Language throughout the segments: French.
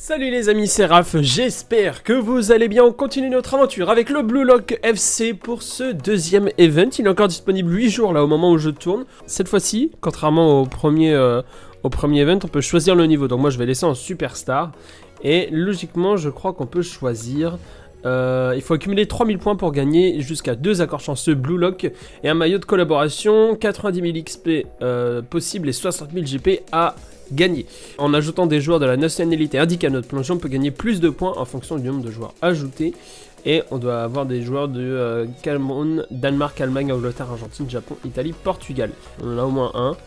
Salut les amis, c'est Raph, j'espère que vous allez bien. On continue notre aventure avec le Blue Lock FC pour ce deuxième event. Il est encore disponible 8 jours là au moment où je tourne. Cette fois-ci, contrairement au premier event, on peut choisir le niveau. Donc moi je vais laisser en Superstar. Et logiquement je crois qu'on peut choisir... il faut accumuler 3000 points pour gagner jusqu'à 2 accords chanceux Blue Lock et un maillot de collaboration, 90 000 XP possible et 60 000 GP à gagner. En ajoutant des joueurs de la nationalité indiquée à notre plongeon, on peut gagner plus de points en fonction du nombre de joueurs ajoutés. Et on doit avoir des joueurs de Cameroun, Danemark, Allemagne, Angleterre, Argentine, Japon, Italie, Portugal. On en a au moins un.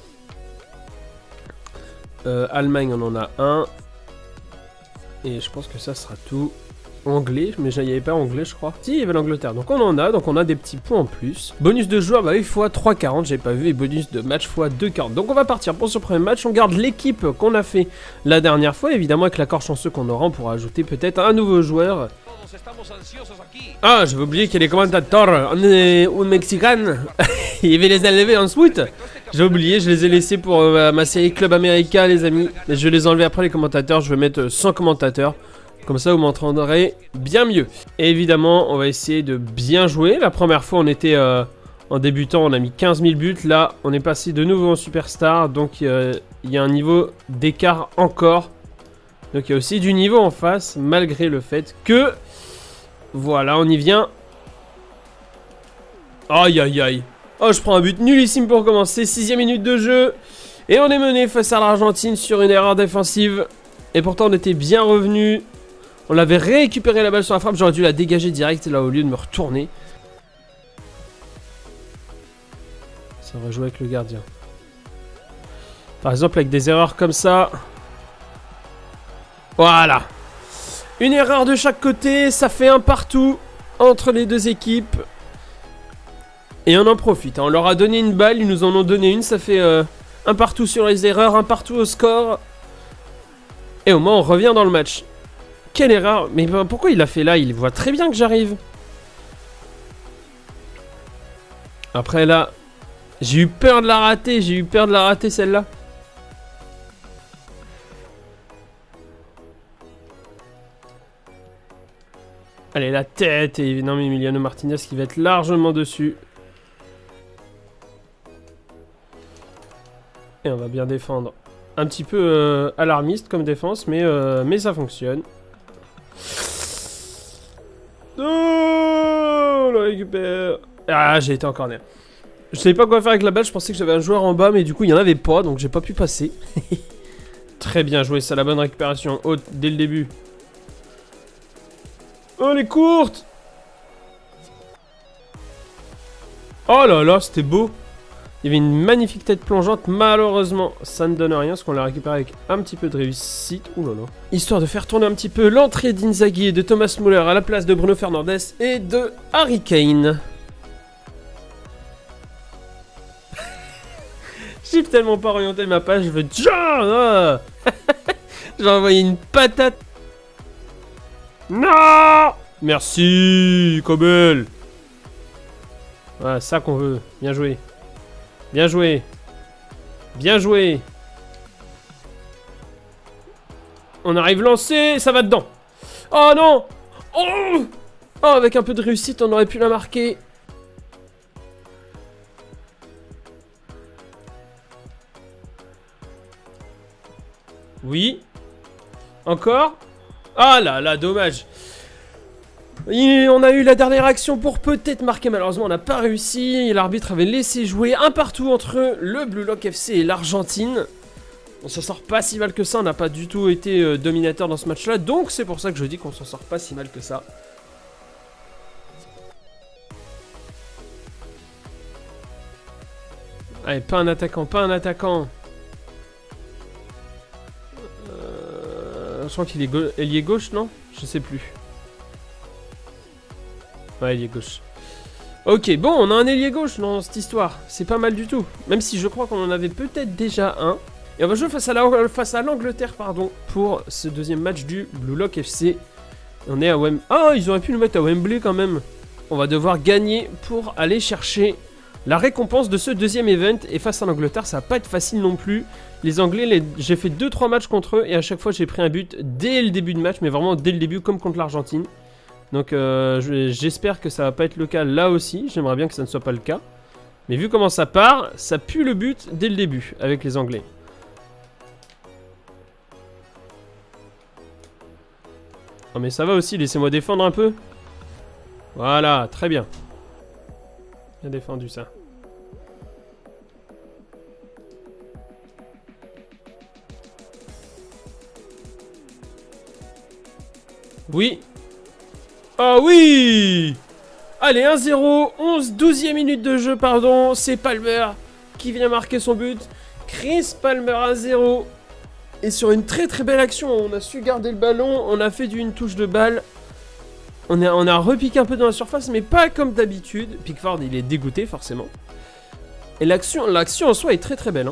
Allemagne, on en a un. Et je pense que ça sera tout. Anglais, mais il n'y avait pas anglais je crois. Si, il y avait l'Angleterre, donc on a des petits points en plus. Bonus de joueur, bah oui, x 3,40, j'ai pas vu, et bonus de match x 2,40. Donc on va partir pour ce premier match, on garde l'équipe qu'on a fait la dernière fois, évidemment avec l'accord chanceux qu'on aura, on pourra ajouter peut-être un nouveau joueur. Ah, j'avais oublié qu'il y a les commentateurs, on est un mexicain, il va les enlever ensuite. J'ai oublié, je les ai laissés pour ma série Club America les amis, mais je vais les enlever après les commentateurs, je vais mettre 100 commentateurs. Comme ça, vous m'entendrez bien mieux. Et évidemment, on va essayer de bien jouer. La première fois, on était en débutant, on a mis 15 000 buts. Là, on est passé de nouveau en Superstar. Donc, il y a un niveau d'écart encore. Donc, il y a aussi du niveau en face, malgré le fait que... Voilà, on y vient. Aïe, aïe, aïe. Oh, je prends un but nullissime pour commencer. 6e minute de jeu. Et on est mené face à l'Argentine sur une erreur défensive. Et pourtant, on était bien revenu. On avait récupéré la balle sur la frappe, j'aurais dû la dégager direct là au lieu de me retourner. Ça va jouer avec le gardien. Par exemple avec des erreurs comme ça. Voilà. Une erreur de chaque côté, ça fait un partout entre les deux équipes. Et on en profite, hein. On leur a donné une balle, ils nous en ont donné une, ça fait un partout sur les erreurs, un partout au score. Et au moins on revient dans le match. Quelle erreur! Mais pourquoi il a fait là? Il voit très bien que j'arrive. Après là, j'ai eu peur de la rater. J'ai eu peur de la rater celle-là. Allez, la tête. Et évidemment, Emiliano Martinez qui va être largement dessus. Et on va bien défendre. Un petit peu alarmiste comme défense, mais ça fonctionne. Oh, on le récupère. Ah, j'ai été en corner. Je savais pas quoi faire avec la balle, je pensais que j'avais un joueur en bas, mais du coup il y en avait pas, donc j'ai pas pu passer. Très bien joué, ça, la bonne récupération haute dès le début. Oh, elle est courte. Oh là là, c'était beau. Il y avait une magnifique tête plongeante, malheureusement ça ne donne rien, parce qu'on l'a récupéré avec un petit peu de réussite. Ouh là là. Histoire de faire tourner un petit peu l'entrée d'Inzaghi et de Thomas Müller à la place de Bruno Fernandes et de Harry Kane. J'ai tellement pas orienté ma page, je veux déjà... J'ai envoyé une patate. Non. Merci, Kobel. Voilà, ça qu'on veut. Bien joué. Bien joué. Bien joué. On arrive lancé, ça va dedans. Oh non. Oh, oh, avec un peu de réussite, on aurait pu la marquer. Oui. Encore. Ah là là, dommage. Et on a eu la dernière action pour peut-être marquer, malheureusement on n'a pas réussi. L'arbitre avait laissé jouer un partout entre le Blue Lock FC et l'Argentine. On s'en sort pas si mal que ça, on n'a pas du tout été dominateur dans ce match là. Donc c'est pour ça que je dis qu'on s'en sort pas si mal que ça. Allez, pas un attaquant, pas un attaquant. Je crois qu'il est ailier gauche, non? Je sais plus. Ouais, ailier gauche. Ok, bon, on a un ailier gauche dans cette histoire. C'est pas mal du tout. Même si je crois qu'on en avait peut-être déjà un. Et on va jouer face à l'Angleterre, pardon, pour ce deuxième match du Blue Lock FC. On est à Wembley. Ah, ils auraient pu nous mettre à Wembley quand même. On va devoir gagner pour aller chercher la récompense de ce deuxième event. Et face à l'Angleterre, ça va pas être facile non plus. Les Anglais, j'ai fait 2-3 matchs contre eux et à chaque fois j'ai pris un but dès le début de match, mais vraiment dès le début comme contre l'Argentine. Donc j'espère que ça va pas être le cas là aussi, j'aimerais bien que ça ne soit pas le cas. Mais vu comment ça part, ça pue le but dès le début avec les Anglais. Oh mais ça va aussi, laissez-moi défendre un peu. Voilà, très bien. Bien défendu ça. Oui. Ah oui. Allez, 1-0, 12e minute de jeu, pardon. C'est Palmer qui vient marquer son but. Chris Palmer 1-0. Et sur une très très belle action, on a su garder le ballon, on a fait une touche de balle. On a repiqué un peu dans la surface, mais pas comme d'habitude. Pickford, il est dégoûté, forcément. Et l'action en soi est très très belle. Hein.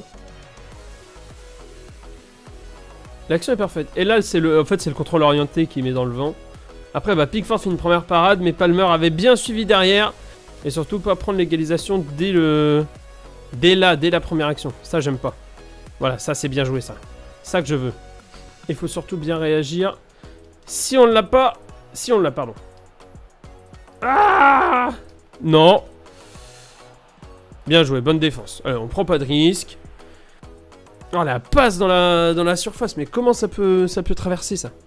L'action est parfaite. Et là, en fait, c'est le contrôle orienté qui met dans le vent. Après, bah, Pickford fait une première parade, mais Palmer avait bien suivi derrière. Et surtout, pas prendre l'égalisation dès la première action. Ça, j'aime pas. Voilà, ça, c'est bien joué, ça. Ça que je veux. Il faut surtout bien réagir. Si on ne l'a pas... Si on l'a, pardon. Ah! Non. Bien joué, bonne défense. Allez, on prend pas de risque. Oh, la passe dans la surface. Mais comment ça peut traverser, ça?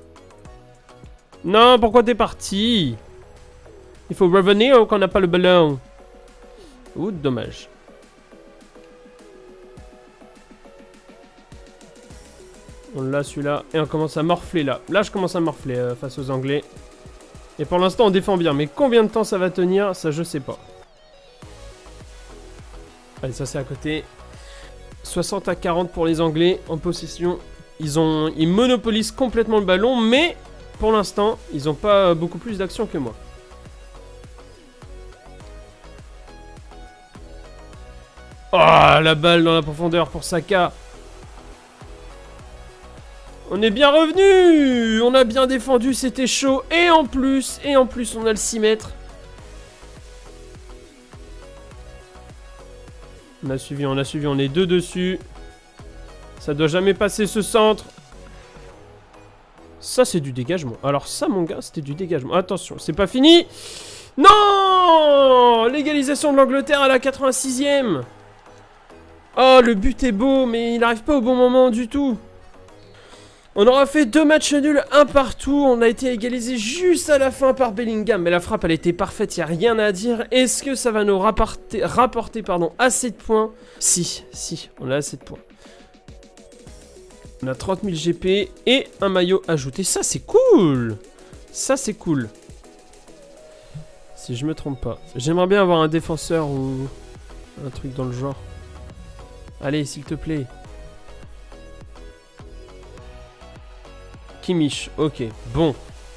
Non, pourquoi t'es parti? Il faut revenir quand on n'a pas le ballon. Ouh, dommage. On l'a celui-là. Et on commence à morfler là. Là, je commence à morfler face aux Anglais. Et pour l'instant, on défend bien. Mais combien de temps ça va tenir? Ça, je sais pas. Allez, ça, c'est à côté. 60-40 pour les Anglais en possession. Ils monopolisent complètement le ballon. Mais pour l'instant, ils n'ont pas beaucoup plus d'action que moi. Oh, la balle dans la profondeur pour Saka. On est bien revenu. On a bien défendu, c'était chaud. Et en plus, on a le 6 mètres. On a suivi, on est 2 dessus. Ça doit jamais passer ce centre. Ça, c'est du dégagement. Alors ça, mon gars, c'était du dégagement. Attention, c'est pas fini. Non! L'égalisation de l'Angleterre à la 86e. Oh, le but est beau, mais il n'arrive pas au bon moment du tout. On aura fait 2 matchs nuls, un partout. On a été égalisé juste à la fin par Bellingham. Mais la frappe, elle était parfaite, il n'y a rien à dire. Est-ce que ça va nous rapporter assez de points? Si, on a assez de points. On a 30 000 GP et un maillot ajouté. Ça, c'est cool. Ça, c'est cool. Si je me trompe pas. J'aimerais bien avoir un défenseur ou un truc dans le genre. Allez, s'il te plaît. Kimmich, ok, bon.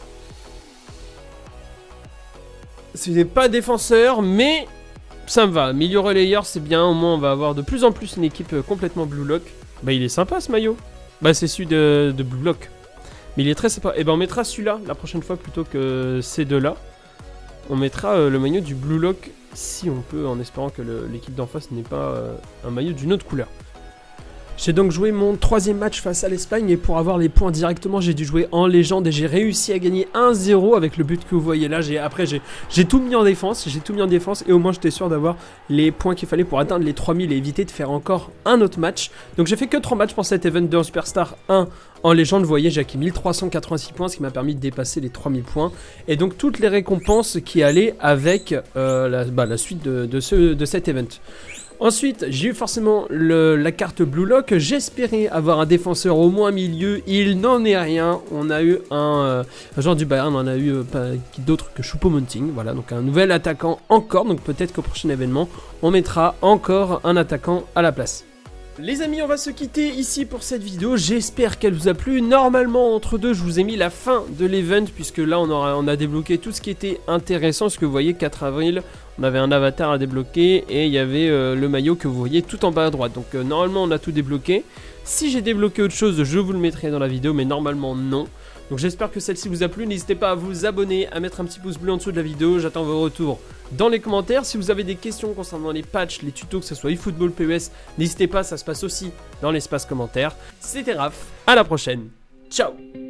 Ce n'est pas défenseur, mais ça me va. Milieu relayeur, c'est bien. Au moins, on va avoir de plus en plus une équipe complètement Blue Lock. Bah, il est sympa, ce maillot. Bah, c'est celui de Blue Lock. Mais il est très sympa. Et ben, on mettra celui-là la prochaine fois plutôt que ces deux-là. On mettra le maillot du Blue Lock si on peut, en espérant que l'équipe d'en face n'ait pas un maillot d'une autre couleur. J'ai donc joué mon 3e match face à l'Espagne et pour avoir les points directement, j'ai dû jouer en légende et j'ai réussi à gagner 1-0 avec le but que vous voyez là. Après, j'ai tout mis en défense, et au moins j'étais sûr d'avoir les points qu'il fallait pour atteindre les 3000 et éviter de faire encore un autre match. Donc j'ai fait que 3 matchs pour cet event de Superstar 1 en légende. Vous voyez, j'ai acquis 1386 points, ce qui m'a permis de dépasser les 3000 points. Et donc toutes les récompenses qui allaient avec la suite de cet event. Ensuite, j'ai eu forcément la carte Blue Lock. J'espérais avoir un défenseur au moins milieu. Il n'en est rien. On a eu un joueur du Bayern. On a eu d'autres que Choupo-Moting. Voilà, donc un nouvel attaquant encore. Donc peut-être qu'au prochain événement, on mettra encore un attaquant à la place. Les amis, on va se quitter ici pour cette vidéo. J'espère qu'elle vous a plu. Normalement, entre deux, je vous ai mis la fin de l'event, puisque là, on a débloqué tout ce qui était intéressant. Ce que vous voyez, 4 avril, on avait un avatar à débloquer et il y avait le maillot que vous voyez tout en bas à droite. Donc normalement, on a tout débloqué. Si j'ai débloqué autre chose, je vous le mettrai dans la vidéo, mais normalement, non. Donc j'espère que celle-ci vous a plu, n'hésitez pas à vous abonner, à mettre un petit pouce bleu en dessous de la vidéo, j'attends vos retours dans les commentaires. Si vous avez des questions concernant les patchs, les tutos, que ce soit eFootball, PES, n'hésitez pas, ça se passe aussi dans l'espace commentaire. C'était Raph, à la prochaine, ciao.